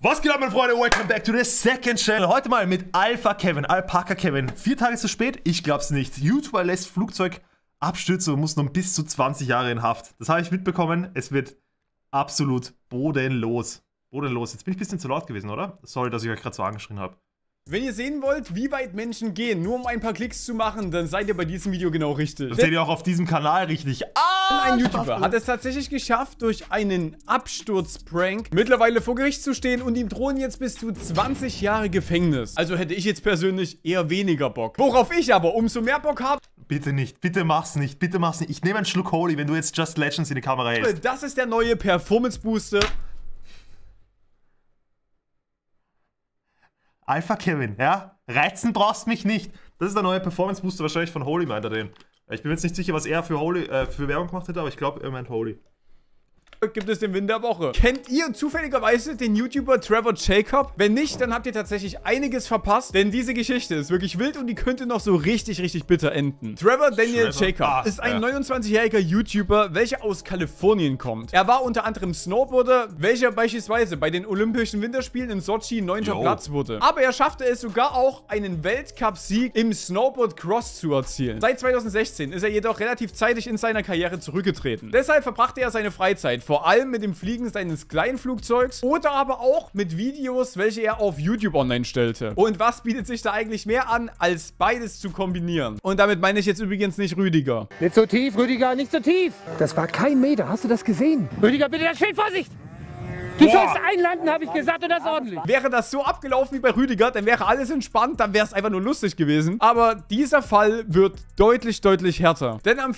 Was geht ab, meine Freunde? Welcome back to the second channel. Heute mal mit Alpha Kevin, Alpaka Kevin. 4 Tage zu spät? Ich glaub's nicht. YouTuber lässt Flugzeug abstürzen und muss noch bis zu 20 Jahre in Haft. Das habe ich mitbekommen. Es wird absolut bodenlos. Bodenlos. Jetzt bin ich ein bisschen zu laut gewesen, oder? Sorry, dass ich euch gerade so angeschrien habe. Wenn ihr sehen wollt, wie weit Menschen gehen, nur um ein paar Klicks zu machen, dann seid ihr bei diesem Video genau richtig. Das seht ihr auch auf diesem Kanal richtig. Ein YouTuber hat es tatsächlich geschafft, durch einen Absturzprank mittlerweile vor Gericht zu stehen und ihm drohen jetzt bis zu 20 Jahre Gefängnis. Also hätte ich jetzt persönlich eher weniger Bock. Worauf ich aber umso mehr Bock habe. Bitte nicht, bitte mach's nicht, bitte mach's nicht. Ich nehme einen Schluck Holy, wenn du jetzt Just Legends in die Kamera hältst. Das ist der neue Performance Booster. Alpha Kevin, ja? Reizen brauchst mich nicht. Das ist der neue Performance Booster wahrscheinlich von Holy, meint er den. Ich bin mir jetzt nicht sicher, was er für Holy, für Werbung gemacht hätte, aber ich glaube, er meint Holy. Gibt es den Win der Woche. Kennt ihr zufälligerweise den YouTuber Trevor Jacob? Wenn nicht, dann habt ihr tatsächlich einiges verpasst, denn diese Geschichte ist wirklich wild und die könnte noch so richtig bitter enden. Trevor Daniel Jacob ist ein 29-jähriger YouTuber, welcher aus Kalifornien kommt. Er war unter anderem Snowboarder, welcher beispielsweise bei den Olympischen Winterspielen in Sochi 9. Platz wurde. Aber er schaffte es sogar auch, einen Weltcup-Sieg im Snowboard Cross zu erzielen. Seit 2016 ist er jedoch relativ zeitig in seiner Karriere zurückgetreten. Deshalb verbrachte er seine Freizeit vor allem mit dem Fliegen seines kleinen Flugzeugs oder aber auch mit Videos, welche er auf YouTube online stellte. Und was bietet sich da eigentlich mehr an, als beides zu kombinieren? Und damit meine ich jetzt übrigens nicht Rüdiger. Nicht so tief, Rüdiger, nicht so tief. Das war kein Meter, hast du das gesehen? Rüdiger, bitte, das Schild, Vorsicht! Du sollst einlanden, habe ich gesagt, und das ordentlich. Wäre das so abgelaufen wie bei Rüdiger, dann wäre alles entspannt, dann wäre es einfach nur lustig gewesen. Aber dieser Fall wird deutlich härter. Denn am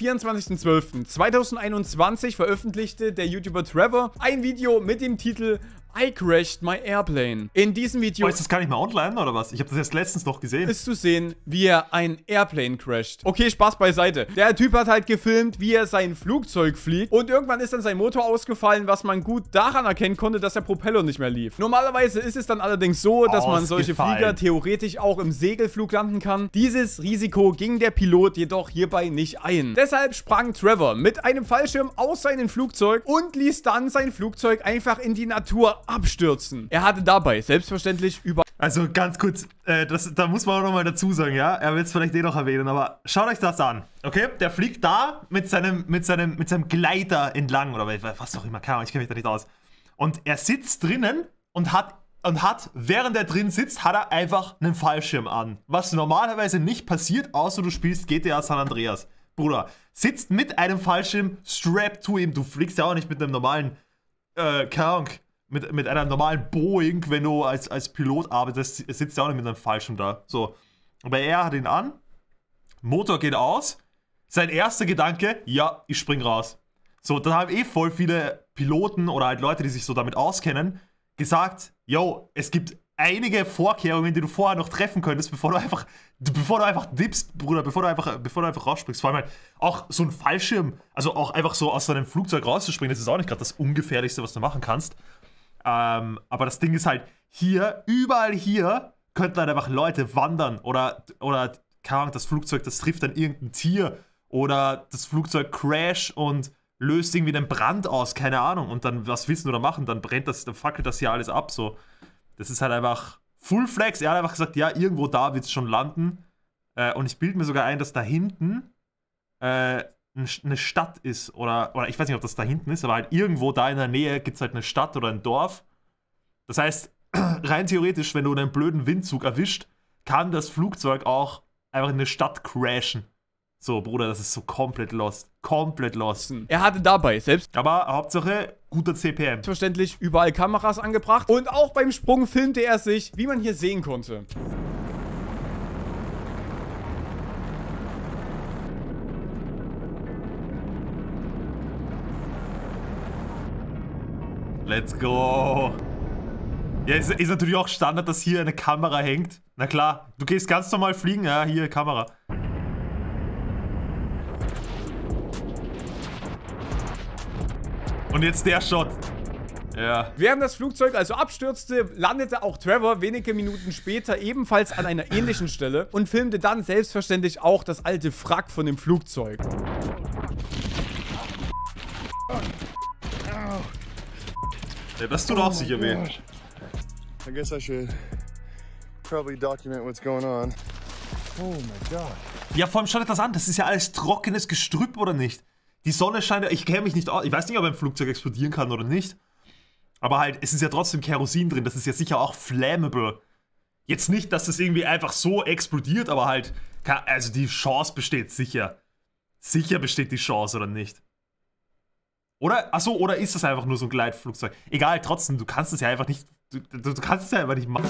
24.12.2021 veröffentlichte der YouTuber Trevor ein Video mit dem Titel I crashed my airplane. In diesem Video ist das gar nicht mehr online, oder was? Ich habe das erst letztens noch gesehen. Ist zu sehen, wie er ein Airplane crasht. Okay, Spaß beiseite. Der Typ hat halt gefilmt, wie er sein Flugzeug fliegt. Und irgendwann ist dann sein Motor ausgefallen, was man gut daran erkennen konnte, dass der Propeller nicht mehr lief. Normalerweise ist es dann allerdings so, dass man solche Flieger theoretisch auch im Segelflug landen kann. Dieses Risiko ging der Pilot jedoch hierbei nicht ein. Deshalb sprang Trevor mit einem Fallschirm aus seinem Flugzeug und ließ dann sein Flugzeug einfach in die Natur abstürzen. Er hatte dabei selbstverständlich Also ganz kurz, da muss man auch nochmal dazu sagen, ja? Er wird es vielleicht noch erwähnen, aber schaut euch das an, okay? Der fliegt da mit seinem Gleiter entlang, oder was auch immer, keine Ahnung, ich kenne mich da nicht aus. Und er sitzt drinnen und hat, während er drin sitzt, hat er einfach einen Fallschirm an. Was normalerweise nicht passiert, außer du spielst GTA San Andreas. Bruder, sitzt mit einem Fallschirm strapped to ihm. Du fliegst ja auch nicht mit einem normalen, keine Ahnung, mit einer normalen Boeing, wenn du als Pilot arbeitest, sitzt ja auch nicht mit einem Fallschirm da. So. Aber er hat ihn an, Motor geht aus, sein erster Gedanke, ja, ich spring raus. So, dann haben voll viele Piloten oder halt Leute, die sich so damit auskennen, gesagt, yo, es gibt einige Vorkehrungen, die du vorher noch treffen könntest, bevor du einfach dippst, Bruder, bevor du einfach rausspringst. Vor allem halt auch so ein Fallschirm, also auch einfach so aus deinem Flugzeug rauszuspringen, das ist auch nicht gerade das Ungefährlichste, was du machen kannst. Aber das Ding ist halt, überall hier könnten halt einfach Leute wandern oder keine Ahnung, das Flugzeug, das trifft dann irgendein Tier oder das Flugzeug crash und löst irgendwie einen Brand aus, keine Ahnung, und dann, was willst du da machen? Dann fackelt das hier alles ab, so. Das ist halt einfach Full Flex. Er hat einfach gesagt, ja, irgendwo da wird es schon landen. Und ich bilde mir sogar ein, dass da hinten eine Stadt ist, oder ich weiß nicht, ob das da hinten ist, aber halt irgendwo da in der Nähe gibt es halt eine Stadt oder ein Dorf. Das heißt, rein theoretisch, wenn du einen blöden Windzug erwischt, kann das Flugzeug auch einfach in eine Stadt crashen. So, Bruder, das ist so komplett lost. Komplett lost. Er hatte dabei aber Hauptsache, guter CPM. Selbstverständlich überall Kameras angebracht. Und auch beim Sprung filmte er sich, wie man hier sehen konnte. Let's go. Ja, ist natürlich auch Standard, dass hier eine Kamera hängt. Na klar, du gehst ganz normal fliegen. Ja, hier, Kamera. Und jetzt der Shot. Ja. Während das Flugzeug also abstürzte, landete auch Trevor wenige Minuten später ebenfalls an einer ähnlichen Stelle und filmte dann selbstverständlich auch das alte Wrack von dem Flugzeug. Ja, das tut auch sicher weh. I guess I should probably document what's going on. Oh my God. Ja, vor allem schaut euch das an. Das ist ja alles trockenes Gestrüpp, oder nicht? Die Sonne scheint... Ich kenne mich nicht aus. Ich weiß nicht, ob ein Flugzeug explodieren kann oder nicht. Aber halt, es ist ja trotzdem Kerosin drin. Das ist ja sicher auch flammable. Jetzt nicht, dass das irgendwie einfach so explodiert, aber halt... Also die Chance besteht sicher. Sicher besteht die Chance, oder nicht? Oder? Achso, oder ist das einfach nur so ein Gleitflugzeug? Egal, trotzdem, du kannst es ja einfach nicht... Du kannst es ja einfach nicht machen.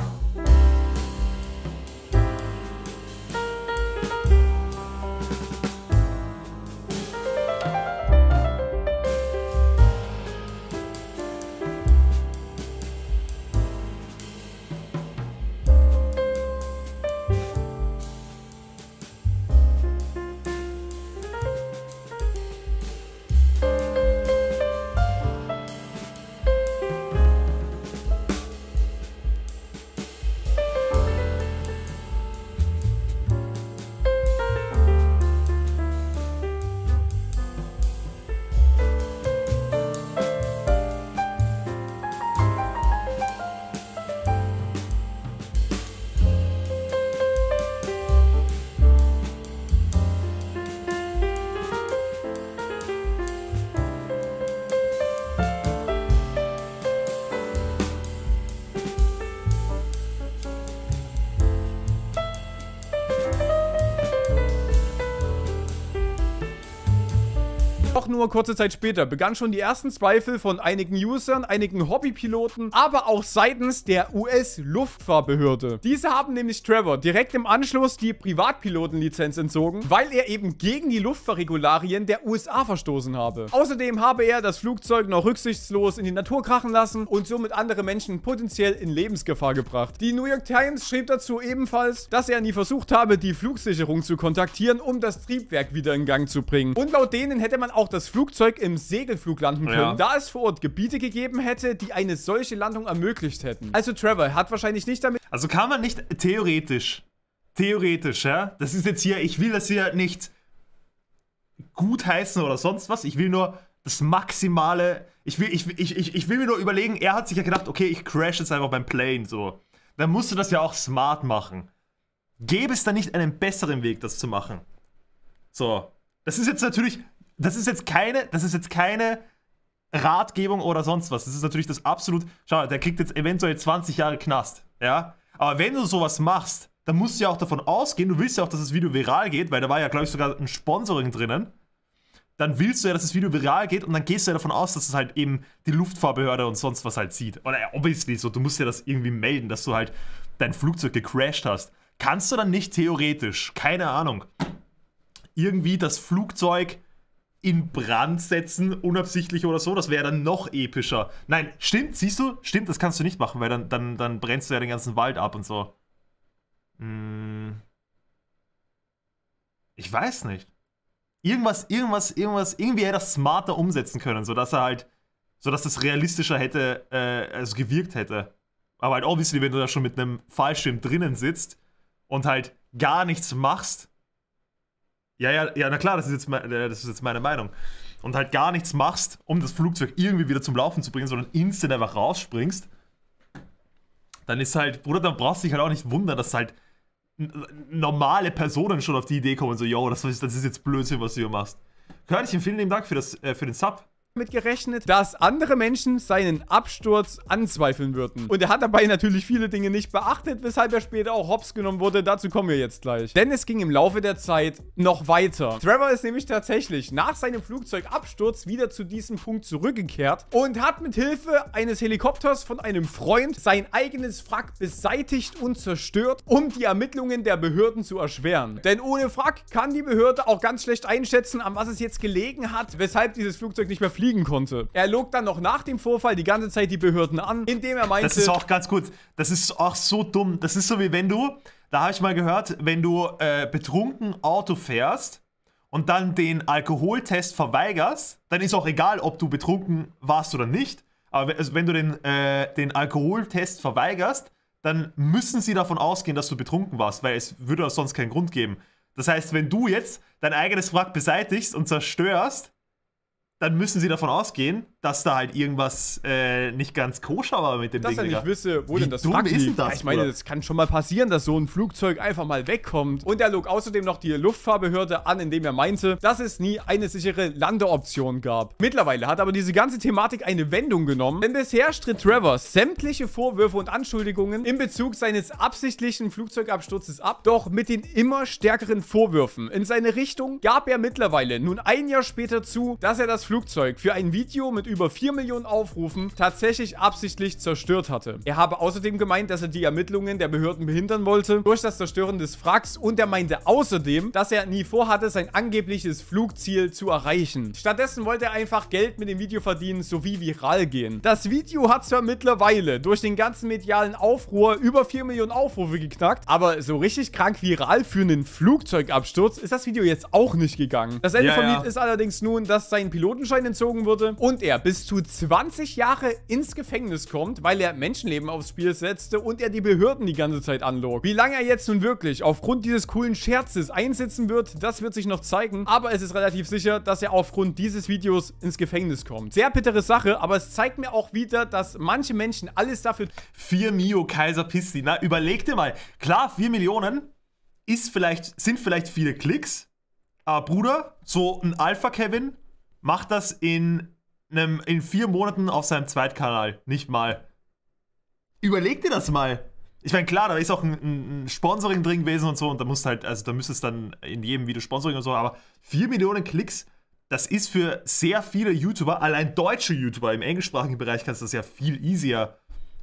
Doch nur kurze Zeit später begannen schon die ersten Zweifel von einigen Usern, einigen Hobbypiloten, aber auch seitens der US-Luftfahrtbehörde. Diese haben nämlich Trevor direkt im Anschluss die Privatpilotenlizenz entzogen, weil er eben gegen die Luftfahrregularien der USA verstoßen habe. Außerdem habe er das Flugzeug noch rücksichtslos in die Natur krachen lassen und somit andere Menschen potenziell in Lebensgefahr gebracht. Die New York Times schrieb dazu ebenfalls, dass er nie versucht habe, die Flugsicherung zu kontaktieren, um das Triebwerk wieder in Gang zu bringen. Und laut denen hätte man auch das Flugzeug im Segelflug landen können, da es vor Ort Gebiete gegeben hätte, die eine solche Landung ermöglicht hätten. Also Trevor hat wahrscheinlich nicht damit... Also kann man nicht theoretisch, ja, das ist jetzt hier, ich will das hier nicht gutheißen oder sonst was, ich will nur das Maximale, ich will mir nur überlegen, er hat sich ja gedacht, okay, ich crash jetzt einfach beim Plane, so. Dann musst du das ja auch smart machen. Gäbe es da nicht einen besseren Weg, das zu machen? So, das ist jetzt natürlich... Das ist jetzt keine Ratgebung oder sonst was. Das ist natürlich das absolut... Schau, der kriegt jetzt eventuell 20 Jahre Knast, ja? Aber wenn du sowas machst, dann musst du ja auch davon ausgehen, du willst ja auch, dass das Video viral geht, weil da war ja, glaube ich, sogar ein Sponsoring drinnen. Dann willst du ja, dass das Video viral geht und dann gehst du ja davon aus, dass es halt eben die Luftfahrbehörde und sonst was halt sieht. Oder obviously so, du musst ja das irgendwie melden, dass du halt dein Flugzeug gecrashed hast. Kannst du dann nicht theoretisch, keine Ahnung, irgendwie das Flugzeug in Brand setzen, unabsichtlich oder so, das wäre dann noch epischer. Nein, stimmt, siehst du? Stimmt, das kannst du nicht machen, weil dann brennst du ja den ganzen Wald ab und so. Ich weiß nicht. Irgendwie hätte er das smarter umsetzen können, sodass das realistischer hätte, also gewirkt hätte. Aber halt obviously, wenn du da schon mit einem Fallschirm drinnen sitzt und halt gar nichts machst, ja, na klar, das ist jetzt meine Meinung. Und halt gar nichts machst, um das Flugzeug irgendwie wieder zum Laufen zu bringen, sondern instant einfach rausspringst, dann ist halt, Bruder, dann brauchst du dich halt auch nicht wundern, dass halt normale Personen schon auf die Idee kommen, so, yo, das ist jetzt Blödsinn, was du hier machst. Körnchen, vielen lieben Dank für den Sub. Damit gerechnet, dass andere Menschen seinen Absturz anzweifeln würden. Und er hat dabei natürlich viele Dinge nicht beachtet, weshalb er später auch hops genommen wurde. Dazu kommen wir jetzt gleich. Denn es ging im Laufe der Zeit noch weiter. Trevor ist nämlich tatsächlich nach seinem Flugzeugabsturz wieder zu diesem Punkt zurückgekehrt und hat mit Hilfe eines Helikopters von einem Freund sein eigenes Wrack beseitigt und zerstört, um die Ermittlungen der Behörden zu erschweren. Denn ohne Wrack kann die Behörde auch ganz schlecht einschätzen, an was es jetzt gelegen hat, weshalb dieses Flugzeug nicht mehr fliegen konnte. Er log dann noch nach dem Vorfall die ganze Zeit die Behörden an, indem er meinte... Das ist auch ganz gut, das ist auch so dumm. Das ist so wie wenn du, da habe ich mal gehört, wenn du betrunken Auto fährst und dann den Alkoholtest verweigerst, dann ist auch egal, ob du betrunken warst oder nicht, aber wenn du den Alkoholtest verweigerst, dann müssen sie davon ausgehen, dass du betrunken warst, weil es würde sonst keinen Grund geben. Das heißt, wenn du jetzt dein eigenes Wrack beseitigst und zerstörst, dann müssen sie davon ausgehen, dass da halt irgendwas nicht ganz koscher war mit dem Dass Ding, er Digga. nicht wisse, wo Wie denn das dumm Wrack ist denn liegt. das, Ja, ich meine, Bruder? das kann schon mal passieren, dass so ein Flugzeug einfach mal wegkommt. Und er log außerdem noch die Luftfahrtbehörde an, indem er meinte, dass es nie eine sichere Landeoption gab. Mittlerweile hat aber diese ganze Thematik eine Wendung genommen, denn bisher stritt Trevor sämtliche Vorwürfe und Anschuldigungen in Bezug seines absichtlichen Flugzeugabsturzes ab. Doch mit den immer stärkeren Vorwürfen in seine Richtung gab er mittlerweile nun ein Jahr später zu, dass er das Flugzeug für ein Video mit über 4 Millionen Aufrufen tatsächlich absichtlich zerstört hatte. Er habe außerdem gemeint, dass er die Ermittlungen der Behörden behindern wollte durch das Zerstören des Wracks, und er meinte außerdem, dass er nie vorhatte, sein angebliches Flugziel zu erreichen. Stattdessen wollte er einfach Geld mit dem Video verdienen sowie viral gehen. Das Video hat zwar mittlerweile durch den ganzen medialen Aufruhr über 4 Millionen Aufrufe geknackt, aber so richtig krank viral für einen Flugzeugabsturz ist das Video jetzt auch nicht gegangen. Das Ende vom Lied ist allerdings nun, dass sein Pilotenschein entzogen wurde und er bis zu 20 Jahre ins Gefängnis kommt, weil er Menschenleben aufs Spiel setzte und er die Behörden die ganze Zeit anlog. Wie lange er jetzt nun wirklich aufgrund dieses coolen Scherzes einsitzen wird, das wird sich noch zeigen, aber es ist relativ sicher, dass er aufgrund dieses Videos ins Gefängnis kommt. Sehr bittere Sache, aber es zeigt mir auch wieder, dass manche Menschen alles dafür... 4 Mio Kaiser Pisti, na, überleg dir mal. Klar, 4 Millionen sind vielleicht viele Klicks, aber Bruder, so ein Alpha-Kevin macht das in 4 Monaten auf seinem Zweitkanal. Nicht mal. Überleg dir das mal. Ich meine, klar, da ist auch ein Sponsoring drin gewesen und so, und da müsste es dann in jedem Video Sponsoring und so, aber 4 Millionen Klicks, das ist für sehr viele YouTuber, allein deutsche YouTuber, im englischsprachigen Bereich kannst du das ja viel easier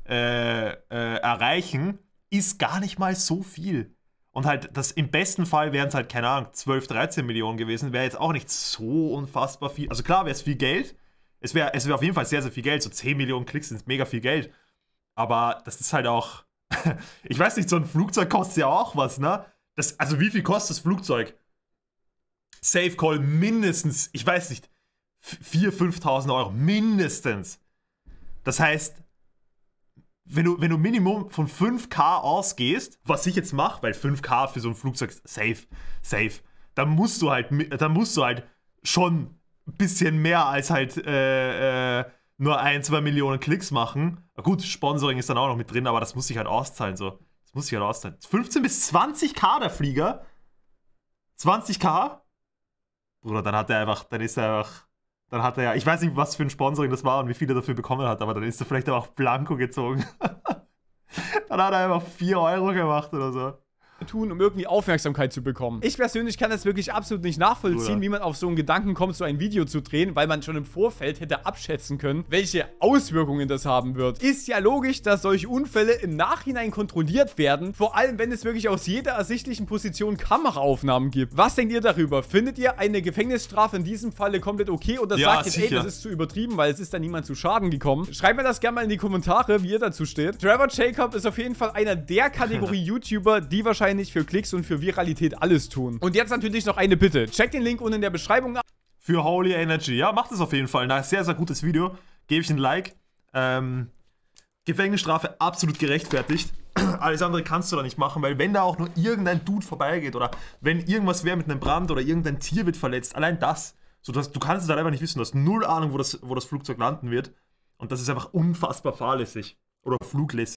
erreichen, ist gar nicht mal so viel. Und halt, im besten Fall wären es halt, keine Ahnung, 12, 13 Millionen gewesen, wäre jetzt auch nicht so unfassbar viel. Also klar, wäre es viel Geld. Es wäre auf jeden Fall sehr, sehr viel Geld. So 10 Millionen Klicks sind mega viel Geld. Aber das ist halt auch, ich weiß nicht, so ein Flugzeug kostet ja auch was, ne? Also wie viel kostet das Flugzeug? Safe Call mindestens, ich weiß nicht, 4.000, 5.000 Euro, mindestens. Das heißt, wenn du Minimum von 5K ausgehst, was ich jetzt mache, weil 5K für so ein Flugzeug safe, dann musst du halt schon ein bisschen mehr als halt nur 1, 2 Millionen Klicks machen. Gut, Sponsoring ist dann auch noch mit drin, aber das muss sich halt auszahlen, so. Das muss sich halt auszahlen. 15 bis 20K der Flieger. 20K? Bruder, dann hat er ja, ich weiß nicht, was für ein Sponsoring das war und wie viel er dafür bekommen hat, aber dann ist er vielleicht auch blanko gezogen. Dann hat er einfach 4 Euro gemacht oder so. Tun, um irgendwie Aufmerksamkeit zu bekommen. Ich persönlich kann das wirklich absolut nicht nachvollziehen, Bruder, wie man auf so einen Gedanken kommt, so ein Video zu drehen, weil man schon im Vorfeld hätte abschätzen können, welche Auswirkungen das haben wird. Ist ja logisch, dass solche Unfälle im Nachhinein kontrolliert werden, vor allem wenn es wirklich aus jeder ersichtlichen Position Kameraaufnahmen gibt. Was denkt ihr darüber? Findet ihr eine Gefängnisstrafe in diesem Falle komplett okay oder sagt ihr, ey, das ist zu übertrieben, weil es ist da niemand zu Schaden gekommen? Schreibt mir das gerne mal in die Kommentare, wie ihr dazu steht. Trevor Jacob ist auf jeden Fall einer der Kategorie YouTuber, die wahrscheinlich für Klicks und für Viralität alles tun. Und jetzt natürlich noch eine Bitte. Checkt den Link unten in der Beschreibung ab. Für Holy Energy. Ja, macht es auf jeden Fall. Ein sehr, sehr gutes Video. Gebe ich ein Like. Gefängnisstrafe absolut gerechtfertigt. Alles andere kannst du da nicht machen, weil wenn da auch nur irgendein Dude vorbeigeht oder wenn irgendwas wäre mit einem Brand oder irgendein Tier wird verletzt, allein das, du kannst es halt einfach nicht wissen. Du hast null Ahnung, wo das Flugzeug landen wird. Und das ist einfach unfassbar fahrlässig. Oder fluglässig.